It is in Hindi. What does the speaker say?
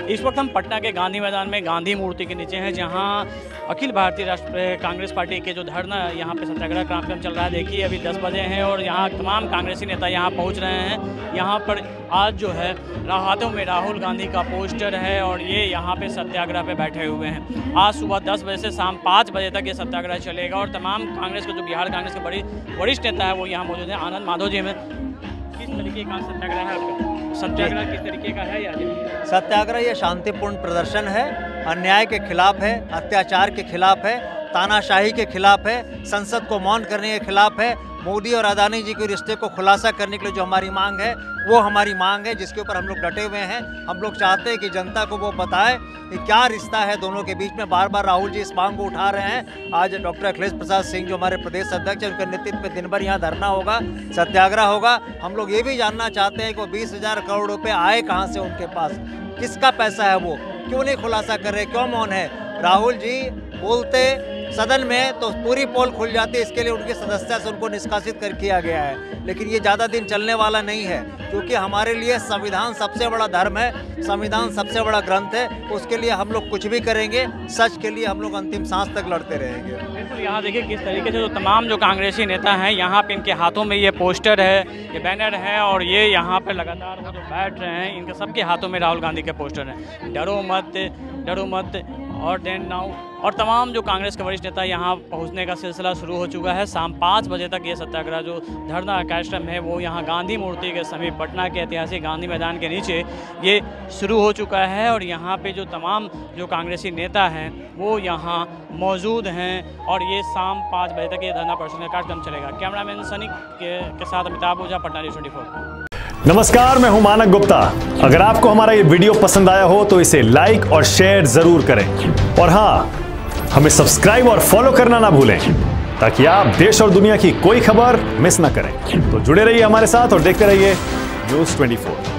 इस वक्त हम पटना के गांधी मैदान में गांधी मूर्ति के नीचे हैं, जहां अखिल भारतीय राष्ट्रीय कांग्रेस पार्टी के जो धरना यहाँ पे सत्याग्रह कार्यक्रम चल रहा है। देखिए अभी 10 बजे हैं और यहाँ तमाम कांग्रेसी नेता यहाँ पहुँच रहे हैं। यहाँ पर आज जो है हाथों में राहुल गांधी का पोस्टर है और ये यहाँ पे सत्याग्रह पे बैठे हुए हैं। आज सुबह 10 बजे से शाम 5 बजे तक ये सत्याग्रह चलेगा और तमाम कांग्रेस के जो बिहार कांग्रेस के बड़ी वरिष्ठ नेता है वो यहाँ मौजूद हैं। आनंद माधव जी में किस तरीके का सत्याग्रह है आपका? सत्याग्रह किस तरीके का है? या सत्याग्रह ये शांतिपूर्ण प्रदर्शन है, अन्याय के खिलाफ है, अत्याचार के खिलाफ है, तानाशाही के खिलाफ है, संसद को मौन करने के खिलाफ है। मोदी और अदानी जी के रिश्ते को खुलासा करने के लिए जो हमारी मांग है वो हमारी मांग है, जिसके ऊपर हम लोग डटे हुए हैं। हम लोग चाहते हैं कि जनता को वो बताए कि क्या रिश्ता है दोनों के बीच में। बार बार राहुल जी इस मांग को उठा रहे हैं। आज डॉक्टर अखिलेश प्रसाद सिंह जो हमारे प्रदेश अध्यक्ष हैं, उनके नेतृत्व में दिन भर यहाँ धरना होगा, सत्याग्रह होगा। हम लोग ये भी जानना चाहते हैं कि वो 20,000 करोड़ रुपये आए कहाँ से, उनके पास किसका पैसा है, वो क्यों नहीं खुलासा कर रहे, क्यों मौन है। राहुल जी बोलते सदन में तो पूरी पोल खुल जाती है, इसके लिए उनकी सदस्यता से उनको निष्कासित कर किया गया है। लेकिन ये ज़्यादा दिन चलने वाला नहीं है, क्योंकि हमारे लिए संविधान सबसे बड़ा धर्म है, संविधान सबसे बड़ा ग्रंथ है। उसके लिए हम लोग कुछ भी करेंगे, सच के लिए हम लोग अंतिम सांस तक लड़ते रहेंगे। बिल्कुल, यहाँ देखिए किस तरीके से जो तमाम जो कांग्रेसी नेता हैं यहाँ पे इनके हाथों में ये पोस्टर है, ये बैनर है और ये यहाँ पे लगातार वो जो बैठ रहे हैं, इनके सबके हाथों में राहुल गांधी के पोस्टर हैं। डरो मत और देन नाउ और तमाम जो कांग्रेस के वरिष्ठ नेता यहाँ पहुँचने का सिलसिला शुरू हो चुका है। शाम 5 बजे तक ये सत्याग्रह जो धरना कार्यक्रम है वो यहाँ गांधी मूर्ति के समीप पटना के ऐतिहासिक गांधी मैदान के नीचे ये शुरू हो चुका है और यहाँ पे जो तमाम जो कांग्रेसी नेता हैं वो यहाँ मौजूद हैं और ये शाम 5 बजे तक ये धरना प्रदर्शन का कार्यक्रम चलेगा। कैमरामैन सनी के साथ अमिताभ ओझा, पटना न्यूज़ 24। नमस्कार, मैं हूं मानक गुप्ता। अगर आपको हमारा ये वीडियो पसंद आया हो तो इसे लाइक और शेयर जरूर करें और हाँ, हमें सब्सक्राइब और फॉलो करना ना भूलें ताकि आप देश और दुनिया की कोई खबर मिस ना करें। तो जुड़े रहिए हमारे साथ और देखते रहिए न्यूज़ 24।